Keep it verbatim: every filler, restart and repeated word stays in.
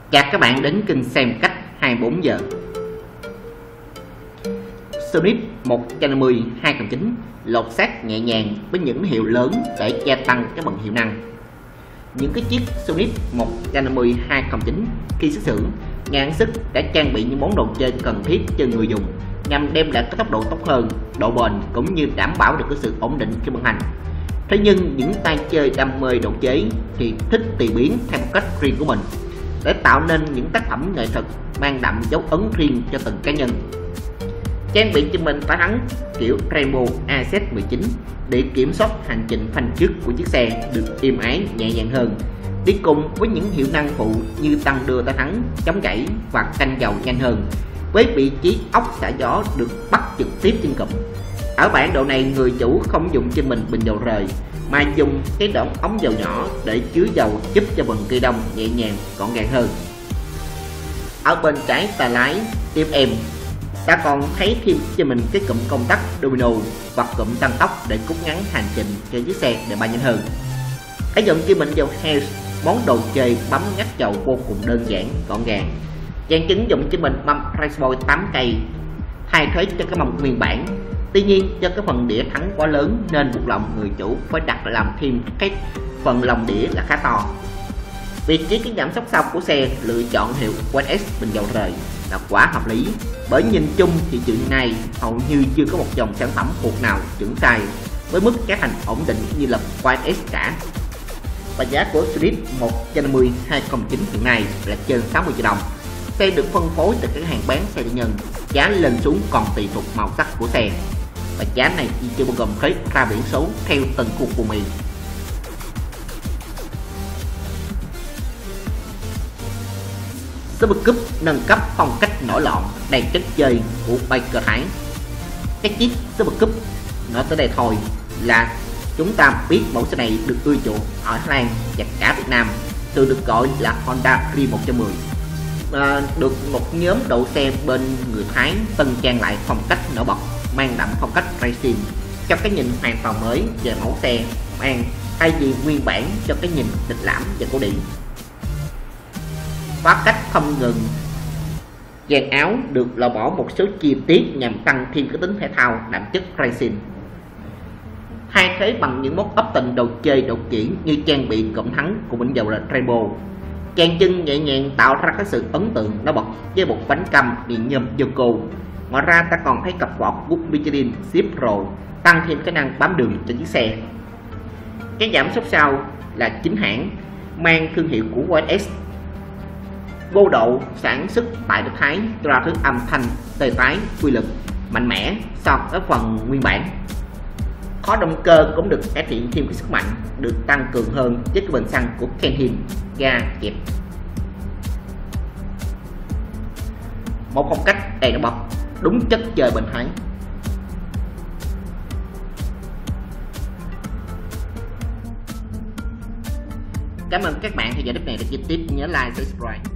Chào các bạn đến kênh xem cách hai mươi bốn giờ. Sonip một năm mươi hai cộng chín lột xác nhẹ nhàng với những hiệu lớn để gia tăng cái bằng hiệu năng. Những cái chiếc Sonip một năm mươi hai cộng chín khi xuất xưởng, nhà sản xuất đã trang bị những món đồ chơi cần thiết cho người dùng nhằm đem lại cái tốc độ tốt hơn, độ bền cũng như đảm bảo được cái sự ổn định khi vận hành. Thế nhưng những tay chơi đam mê độ chế thì thích tùy biến theo một cách riêng của mình để tạo nên những tác phẩm nghệ thuật mang đậm dấu ấn riêng cho từng cá nhân. Trang bị cho mình tả thắng kiểu Rainbow a zét mười chín để kiểm soát hành trình phanh trước của chiếc xe được êm ái nhẹ nhàng hơn, đi cùng với những hiệu năng phụ như tăng đưa tả thắng, chống gãy và canh dầu nhanh hơn, với vị trí ốc xả gió được bắt trực tiếp trên cụm. Ở bản độ này, người chủ không dùng cho mình bình dầu rời mà dùng cái đoạn ống dầu nhỏ để chứa dầu, giúp cho phần cây đông nhẹ nhàng gọn gàng hơn. Ở bên trái tay lái tiếp em ta còn thấy thêm cho mình cái cụm công tắc domino và cụm tăng tốc để rút ngắn hành trình cho chiếc xe để bay nhanh hơn. Hãy dùng cho mình dầu Hairs, món đồ chơi bấm ngắt dầu vô cùng đơn giản gọn gàng. Dàn chứng dụng cho mình mâm Raceboy tám cây thay thế cho cái mâm nguyên bản. Tuy nhiên do cái phần đĩa thắng quá lớn nên buộc lòng người chủ phải đặt làm thêm cái phần lòng đĩa là khá to. Vị trí cái giảm sóc sau của xe lựa chọn hiệu Quad S bình dầu rời là quá hợp lý, bởi nhìn chung thị trường này hầu như chưa có một dòng sản phẩm hột nào chuẩn sai với mức giá thành ổn định như là Quad S cả. Và giá của Sonip một năm mươi hai cộng chín hiện nay là trên sáu mươi triệu đồng. Xe được phân phối từ các hàng bán xe tư nhân, giá lên xuống còn tùy thuộc màu sắc của xe, và giá này chỉ chưa bao gồm thuế ra biển số theo từng khu vùng miền. Super Cube nâng cấp phong cách nổi loạn đầy chất chơi của Baker Thái. Cái chiếc Super Cube nói tới đây thôi là chúng ta biết mẫu xe này được ưa chuộng ở Thái Lan và cả Việt Nam, thường được gọi là Honda Ri một trăm mười. À, được một nhóm độ xe bên người Thái tân trang lại phong cách nổi bật, mang đậm phong cách racing cho cái nhìn hoàn toàn mới về mẫu xe, mang thay vì nguyên bản cho cái nhìn lịch lãm và cổ điển. Phá cách không ngừng, dàn áo được lò bỏ một số chi tiết nhằm tăng thêm cái tính thể thao đậm chất racing, thay thế bằng những mốt option đồ chơi độ kiển như trang bị cụm thắng của bình dầu là Rainbow. Càng chân nhẹ nhàng tạo ra cái sự ấn tượng nó bật với một bánh căm điện nhôm Yoko. Ngoài ra ta còn thấy cặp quạt của Michelin Zip Pro tăng thêm khả năng bám đường cho chiếc xe. Cái giảm sóc sau là chính hãng mang thương hiệu của Quad S. Vô độ sản xuất tại nước Thái ra thứ âm thanh tê tái, quy lực mạnh mẽ so với phần nguyên bản. Khóa động cơ cũng được cải thiện thêm cái sức mạnh, được tăng cường hơn với cái bình xăng của Kenhin ga kẹp. Một phong cách đầy nổi bật, đúng chất chơi bên Thái. Cảm ơn các bạn theo dõi clip này, để chi tiết nhớ like, subscribe.